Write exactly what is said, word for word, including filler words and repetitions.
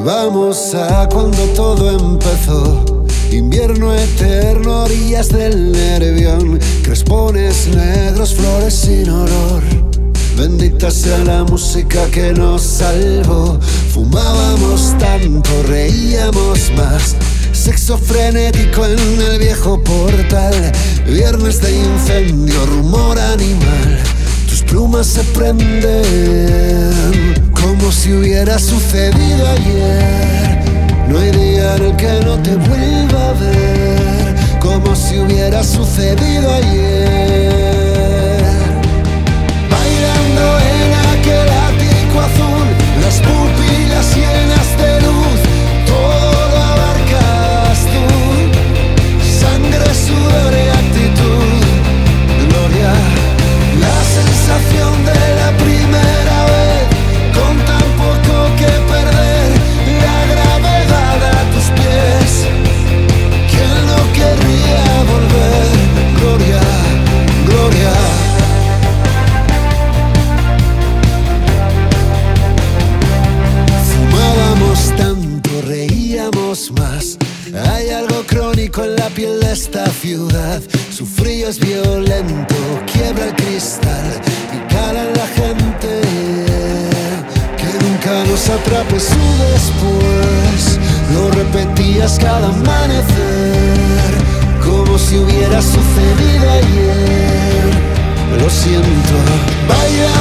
Vamos a cuando todo empezó, invierno eterno a orillas del Nervión, crespones negros, flores sin olor. Bendita sea la música que nos salvó. Fumábamos tanto, reíamos más. Sexo frenético en el viejo portal. Viernes de incendio, rumor animal. Tus plumas se prenden como si hubiera sucedido ayer. No hay día en el que no te vuelva a ver, como si hubiera sucedido ayer. Bailando en aquel ático azul, las pupilas llenas de luz, todo lo abarcas tú. Sangre, sudor y actitud, gloria, la sensación de la primera vez, con tan poco que perder, la gravedad a tus pies. ¿Quién no querría volver? Gloria, gloria. Fumábamos tanto, reíamos más. Hay algo crónico en la piel de esta ciudad. Su frío es violento, quiebra el cristal y cala en la gente. Que nunca nos atrape su después. Lo repetías cada amanecer, como si hubiera sucedido ayer. Lo siento, vaya